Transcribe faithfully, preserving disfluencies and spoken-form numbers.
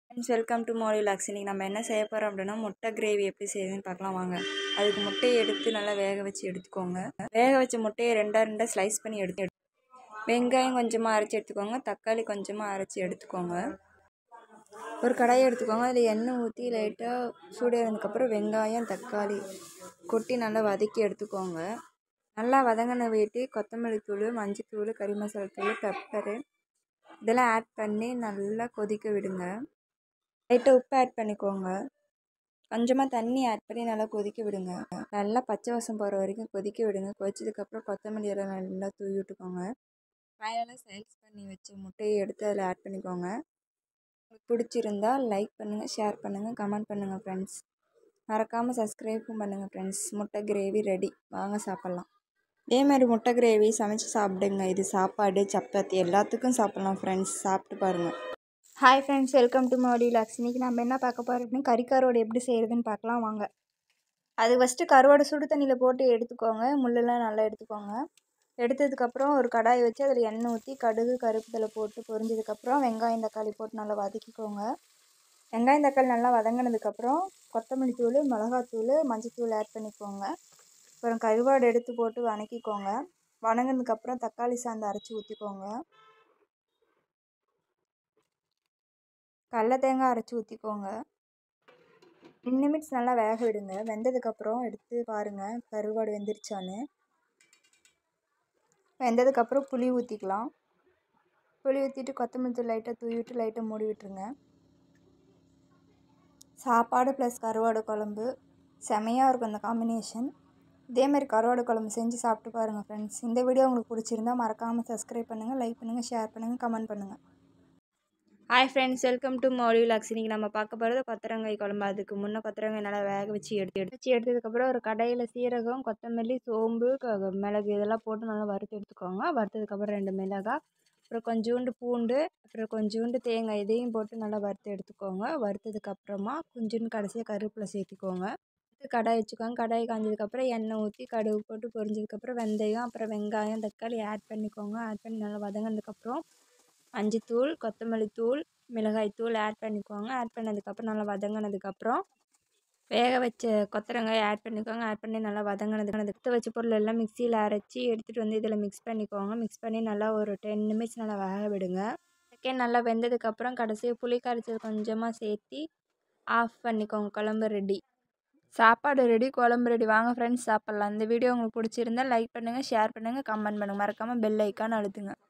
Friends, welcome to Modi logs. இன்றைக்கி நம்ம என்ன செய்ய போகிறோம் அப்படின்னா முட்டை கிரேவி எப்படி செய்யுதுன்னு பார்க்கலாம் வாங்க. அதுக்கு முட்டையை எடுத்து நல்லா வேக வச்சு எடுத்துக்கோங்க. வேக வச்ச முட்டையை ரெண்டாக ரெண்டாக ஸ்லைஸ் பண்ணி எடுத்து வெங்காயம் கொஞ்சமாக அரைச்சி எடுத்துக்கோங்க. தக்காளி கொஞ்சமாக அரைச்சி எடுத்துக்கோங்க. ஒரு கடாயை எடுத்துக்கோங்க. அதில் எண்ணெய் ஊற்றி லைட்டாக சூடேறினதுக்கப்புறம் வெங்காயம் தக்காளி கொட்டி நல்லா வதக்கி எடுத்துக்கோங்க. நல்லா வதங்கின வீட்டி கொத்தமல்லி தூள், மஞ்சள் தூள், கறி மசாலா தூள், பெப்பரு இதெல்லாம் ஆட் பண்ணி நல்லா கொதிக்க விடுங்க. லைட்டாக உப்பு ஆட் பண்ணிக்கோங்க. கொஞ்சமாக தண்ணி ஆட் பண்ணி நல்லா கொதிக்க விடுங்க. நல்லா பச்சை வாசம் போகிற வரைக்கும் கொதிக்க விடுங்க. கொதிச்சதுக்கப்புறம் கொத்தமல்லி எல்லாம் நல்லா தூவி விட்டுக்கோங்க. ஃபைனலாக ஸ்லைஸ் பண்ணி வச்ச முட்டையை எடுத்து அதில் ஆட் பண்ணிக்கோங்க. உங்களுக்கு பிடிச்சிருந்தா லைக் பண்ணுங்கள், ஷேர் பண்ணுங்கள், கமெண்ட் பண்ணுங்கள் ஃப்ரெண்ட்ஸ். மறக்காமல் சப்ஸ்கிரைபும் பண்ணுங்கள் ஃப்ரெண்ட்ஸ். முட்டை கிரேவி ரெடி, வாங்க சாப்பிட்லாம். இதே மாதிரி முட்டை கிரேவி சமைச்சு சாப்பிடுங்க. இது சாப்பாடு, சப்பாத்தி எல்லாத்துக்கும் சாப்பிட்லாம் ஃப்ரெண்ட்ஸ். சாப்பிட்டு பாருங்கள். Hi friends, welcome to Modi logs. இன்றைக்கி நம்ம என்ன பார்க்க போகிறோம்னா கறி கருவாடு எப்படி செய்கிறதுன்னு பார்க்கலாம் வாங்க. அது ஃபஸ்ட்டு கருவாடு சுடு தண்ணியில் போட்டு எடுத்துக்கோங்க. முள்ளெல்லாம் நல்லா எடுத்துக்கோங்க. எடுத்ததுக்கப்புறம் ஒரு கடாயை வச்சு அதில் எண்ணெய் ஊற்றி கடுகு கருவேப்பிலை போட்டு பொரிஞ்சதுக்கப்புறம் வெங்காயம் தக்காளி போட்டு நல்லா வதக்கிக்கோங்க. வெங்காயம் தக்காளி நல்லா வதங்கினதுக்கப்புறம் கொத்தமல்லி தூள், மிளகாத்தூள், மஞ்சத்தூள் ஆட் பண்ணிக்கோங்க. அப்புறம் கருவாடு எடுத்து போட்டு வதக்கிக்கோங்க. வதங்கினதுக்கப்புறம் தக்காளி சாந்து அரைச்சி ஊற்றிக்கோங்க. கடல தேங்காய் அரைச்சி ஊற்றிக்கோங்க. ரெண்டு நிமிட்ஸ் நல்லா வேக விடுங்க. வெந்ததுக்கப்புறம் எடுத்து பாருங்கள் கருவாடு வெந்துருச்சான்னு. வெந்ததுக்கப்புறம் புளி ஊற்றிக்கலாம். புளி ஊற்றிட்டு கொத்தமல்லி தூள் லைட்டாக தூவி விட்டு லைட்டாக மூடி விட்டுருங்க. சாப்பாடு ப்ளஸ் கருவாடு குழம்பு செமையாக இருக்கும் இந்த காம்பினேஷன். இதேமாதிரி கருவாடு குழம்பு செஞ்சு சாப்பிட்டு பாருங்கள் ஃப்ரெண்ட்ஸ். இந்த வீடியோ உங்களுக்கு பிடிச்சிருந்தா மறக்காமல் சப்ஸ்கிரைப் பண்ணுங்கள், லைக் பண்ணுங்கள், ஷேர் பண்ணுங்கள், கமெண்ட் பண்ணுங்கள். Hi friends, welcome to Modi logs. இன்றைக்கி நம்ம பார்க்க போகிறது கொத்தரங்காய் குழம்பு. அதுக்கு முன்னே கொத்தரங்காய் நல்லா வேக வச்சு எடுத்து எடுத்து வச்சு எடுத்ததுக்கப்புறம் ஒரு கடாயில் சீரகம், கொத்தமல்லி, சோம்பு, மிளகு இதெல்லாம் போட்டு நல்லா வறுத்து எடுத்துக்கோங்க. வறுத்ததுக்கப்புறம் ரெண்டு மிளகாய், அப்புறம் கொஞ்சோண்டு பூண்டு, அப்புறம் கொஞ்சோண்டு தேங்காய் இதையும் போட்டு நல்லா வறுத்து எடுத்துக்கோங்க. வறுத்ததுக்கப்புறமா கொஞ்சோண்டு கடைசியாக கருவேப்பிலை சேர்த்துக்கோங்க. கடாய் வச்சுக்கோங்க. கடாய் காஞ்சதுக்கப்புறம் எண்ணெய் ஊற்றி கடுகு போட்டு பொரிஞ்சதுக்கப்புறம் வெந்தயம், அப்புறம் வெங்காயம் தக்காளி ஆட் பண்ணிக்கோங்க. ஆட் பண்ணி நல்லா வதங்கினதுக்கப்புறம் மஞ்சத்தூள், கொத்தமல்லி தூள், மிளகாய் தூள் ஆட் பண்ணிக்கோங்க. ஆட் பண்ணதுக்கப்புறம் நல்லா வதங்கினதுக்கப்புறம் வேக வச்ச கொத்தரங்காய் ஆட் பண்ணிக்கோங்க. ஆட் பண்ணி நல்லா வதங்கினதுக்கு எடுத்து வச்ச பொருள் எல்லாம் மிக்சியில் அரைச்சி எடுத்துகிட்டு வந்து இதில் மிக்ஸ் பண்ணிக்கோங்க. மிக்ஸ் பண்ணி நல்லா ஒரு டென் நிமிட்ஸ் நல்லா வேக விடுங்க. செகண்ட் நல்லா வெந்ததுக்கப்புறம் கடைசியாக புளி கரைச்சல் கொஞ்சமாக சேர்த்தி ஆஃப் பண்ணிக்கோங்க. குழம்பு ரெடி, சாப்பாடு ரெடி, குழம்பு ரெடி. வாங்க ஃப்ரெண்ட்ஸ் சாப்பிட்லாம். இந்த வீடியோ உங்களுக்கு பிடிச்சிருந்தா லைக் பண்ணுங்கள், ஷேர் பண்ணுங்கள், கமெண்ட் பண்ணுங்கள். மறக்காமல் பெல் ஐக்கான் அழுத்துங்க.